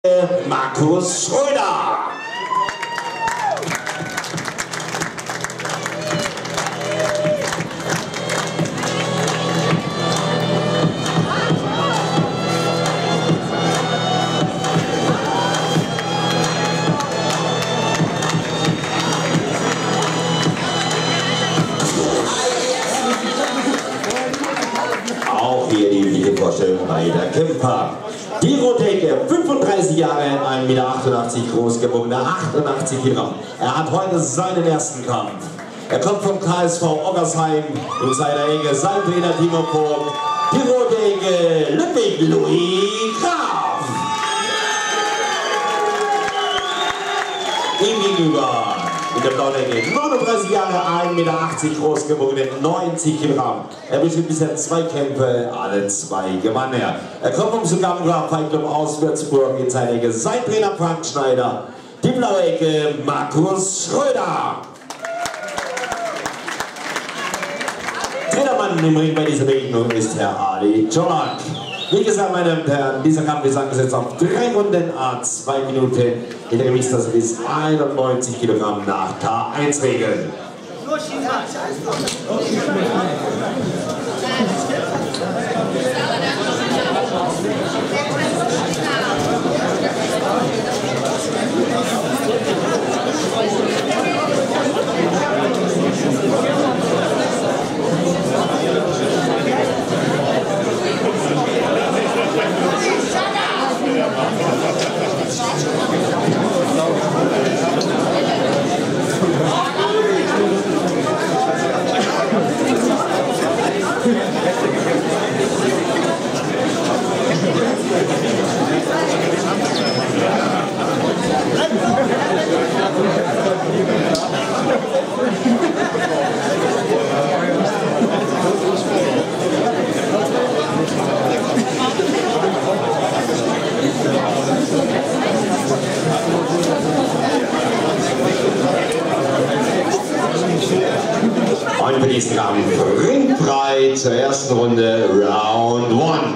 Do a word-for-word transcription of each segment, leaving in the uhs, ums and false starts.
Markus Schröder. Auch hier die Videovorstellung bei der Kämpfer. Die Roteke, fünfunddreißig Jahre, ein Meter achtundachtzig groß, gewogener achtundachtzig Kilogramm. Er hat heute seinen ersten Kampf. Er kommt vom K S V Oggersheim, in seiner Enge sein Trainer Timo Vogt. Die Roteke, Ludwig Louis Graf. Ihm gegenüber in der blauen Ecke, neununddreißig Jahre, ein Meter achtzig groß, gewogen, neunzig Kilogramm. Er besteht bisher zwei Kämpfe, alle zwei gewann er. Er kommt vom Sugamgra Fight Club aus Würzburg in seine Ecke. Sein Trainer Frank Schneider. Die blaue Ecke, Markus Schröder. Trainermann im Ring bei dieser Begegnung ist Herr Ali Jonak. Wie gesagt, meine Damen und Herren, dieser Kampf ist angesetzt auf drei Runden à zwei Minuten. In der Gewichtsklasse bis einundneunzig Kilogramm nach K eins Regeln. Und für diesen Kampf ringfrei zur ersten Runde, Round One.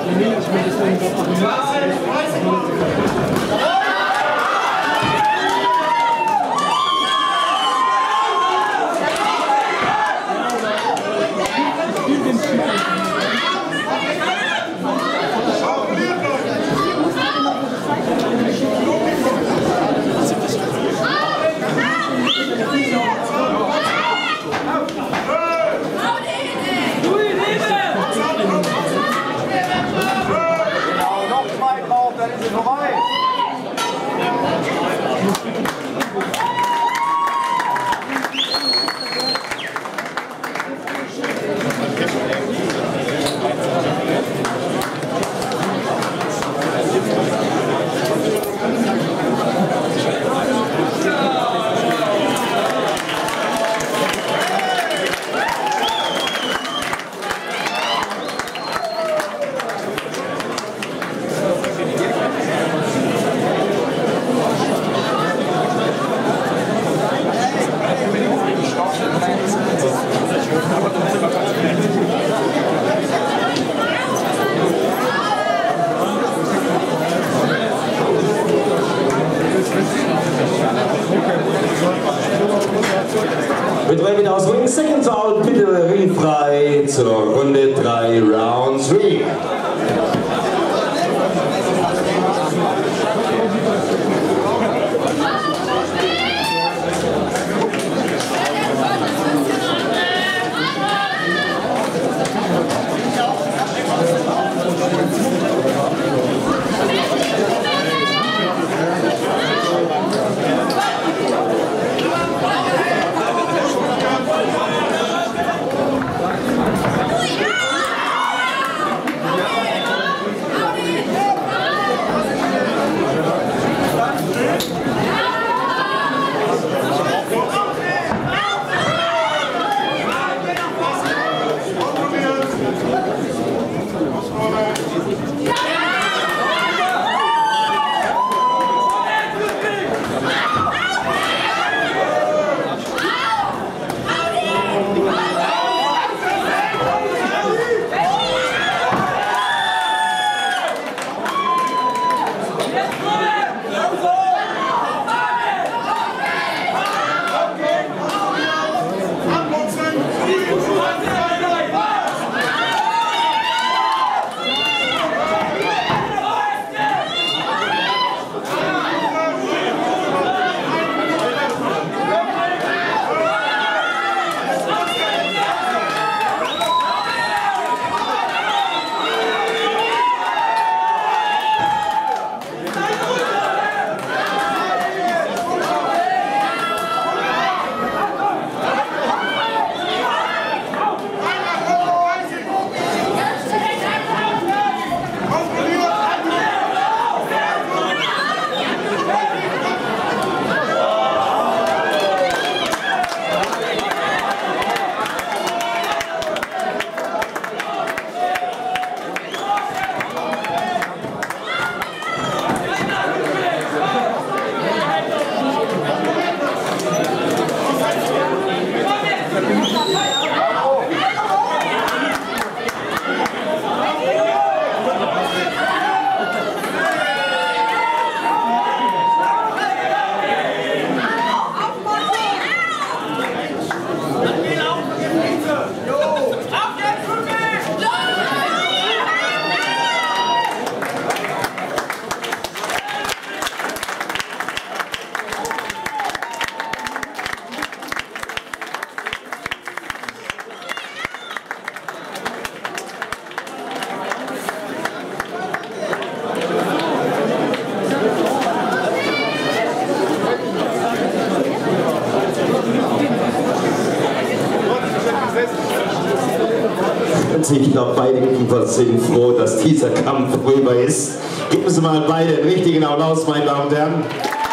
Mit Raven aus Wing, Second Out, bitte ringfrei zur Runde drei, Round drei. Ich glaube, beide Kämpfer sind froh, dass dieser Kampf vorüber ist. Geben Sie mal beide einen richtigen Applaus, meine Damen und Herren.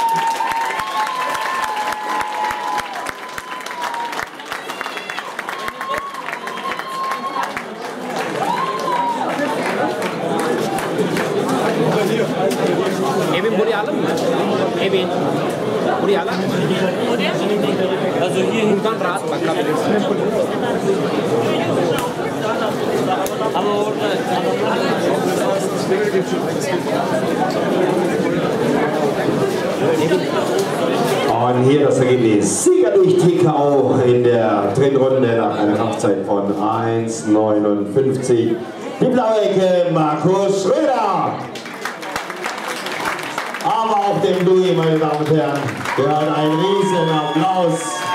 Evin buraya alın mı? Evin. Buraya alın. Also hier buradan rahat bakabilirsin. Ama orada Und hier das Ergebnis. Sieger durch T K O in der dritten Runde nach einer Kampfzeit von eins neunundfünfzig. Die blaue Ecke, Markus Schröder. Aber auch dem Louis, meine Damen und Herren, gehört ein riesen Applaus.